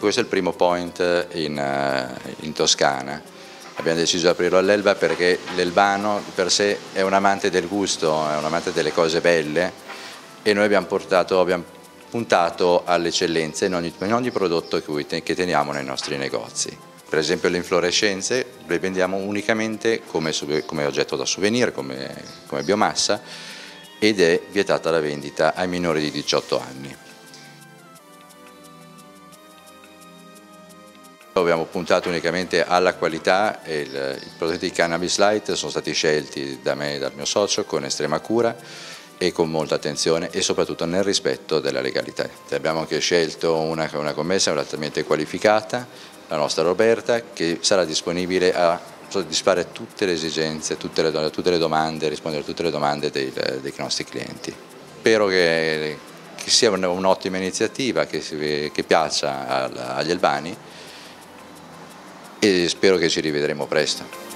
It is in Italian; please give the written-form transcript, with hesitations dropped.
questo è il primo point in Toscana. Abbiamo deciso di aprirlo all'Elba perché l'elbano per sé è un amante del gusto, è un amante delle cose belle e noi abbiamo puntato alle eccellenze in ogni prodotto che teniamo nei nostri negozi. Per esempio le inflorescenze le vendiamo unicamente come oggetto da souvenir, come biomassa, ed è vietata la vendita ai minori di 18 anni. Abbiamo puntato unicamente alla qualità e i prodotti di Cannabis Light sono stati scelti da me e dal mio socio con estrema cura e con molta attenzione e soprattutto nel rispetto della legalità. Abbiamo anche scelto una commessa altamente qualificata, la nostra Roberta, che sarà disponibile a soddisfare tutte le esigenze, tutte le domande, rispondere a tutte le domande dei nostri clienti. Spero che sia un'ottima iniziativa, che piaccia agli albani, e spero che ci rivedremo presto.